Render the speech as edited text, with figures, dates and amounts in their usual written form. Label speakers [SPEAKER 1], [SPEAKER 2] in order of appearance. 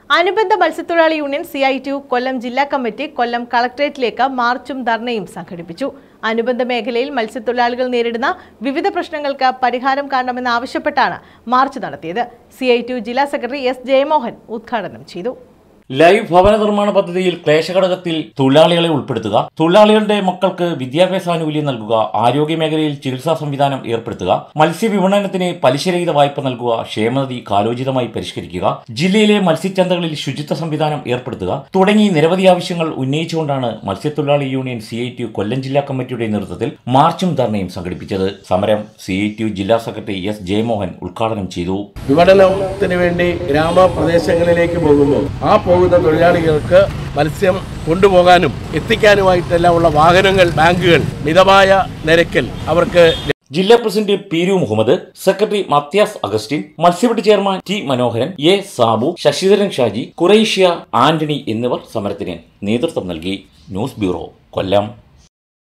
[SPEAKER 1] അനുബന്ധ മത്സ്യത്തൊഴിലാളി union CITU കൊല്ലം ജില്ലാ കമ്മിറ്റി കൊല്ലം കളക്ടറേറ്റിലേക്ക് മാർച്ചും ധർണയും സംഘടിപ്പിച്ചു. അനുബന്ധ മേഖലയിൽ മത്സ്യത്തൊഴിലാളികൾ നേരിടുന്ന വിവിധ പ്രശ്നങ്ങൾക്ക് പരിഹാരം കാണണമെന്നാവശ്യപ്പെട്ടാണ് മാർച്ച് നടത്തിയത്. CITU ജില്ലാ സെക്രട്ടറി S. ജയമോഹൻ ഉദ്ഘാടനം ചെയ്തു.
[SPEAKER 2] ലൈവ് ഭവന നിർമ്മാണ പദ്ധതിയിൽ ക്ലേശഘടകത്തിൽ തൊഴിലാളികളെ ഉൾപ്പെടുത്തുക, തൊഴിലാളികളുടെ മക്കൾക്ക് വിദ്യാഭ്യാസ ആനുകൂല്യം നൽകുക, ആരോഗ്യ മേഖലയിൽ ചികിത്സാ സംവിധാനം ഏർപ്പെടുത്തുക, മത്സ്യവിപണനത്തിന് പലിശരഹിത വായ്പ നൽകുക, ക്ഷേമനിധി കാലോചിതമായി പരിഷ്കരിക്കുക, ജില്ലയിലെ മത്സ്യച്ചന്തകളിൽ ശുചിത്വ സംവിധാനം ഏർപ്പെടുത്തുക തുടങ്ങി നിരവധി ആവശ്യങ്ങൾ ഉന്നയിച്ചുകൊണ്ടാണ് മത്സ്യത്തൊഴിലാളി യൂണിയൻ CITU കൊല്ലം ജില്ലാ കമ്മിറ്റിയുടെ നേതൃത്വത്തിൽ മാർച്ചും ധർണയും സംഘടിപ്പിച്ചത്. സമരം CITU ജില്ലാ സെക്രട്ടറി S. ജയമോഹൻ ഉദ്ഘാടനം ചെയ്തു.
[SPEAKER 3] വിപണനത്തിന് വേണ്ടി ഗ്രാമപ്രദേശങ്ങളിലേക്ക് പോകുമ്പോൾ പോകുന്ന തൊഴിലാളികൾക്ക് മത്സ്യം കൊണ്ടുപോകാനും എത്തിക്കാനുമായിട്ടെല്ലാമുള്ള വാഹനങ്ങൾ, ബാങ്കുകൾ മിതമായ നിരക്കിൽ അവർക്ക്.
[SPEAKER 2] ജില്ലാ പ്രസിഡന്റ് പീരു മുഹമ്മദ്, സെക്രട്ടറി മത്യാസ് അഗസ്റ്റിൻ, മത്സ്യബോർഡ് chairman T. Manoharan, A. Sabu, Sasidharan Shaji, Kureshya Antony എന്നിവർ സമരത്തിന് നേതൃത്വം നൽകി. ന്യൂസ് ബ്യൂറോ, കൊല്ലം.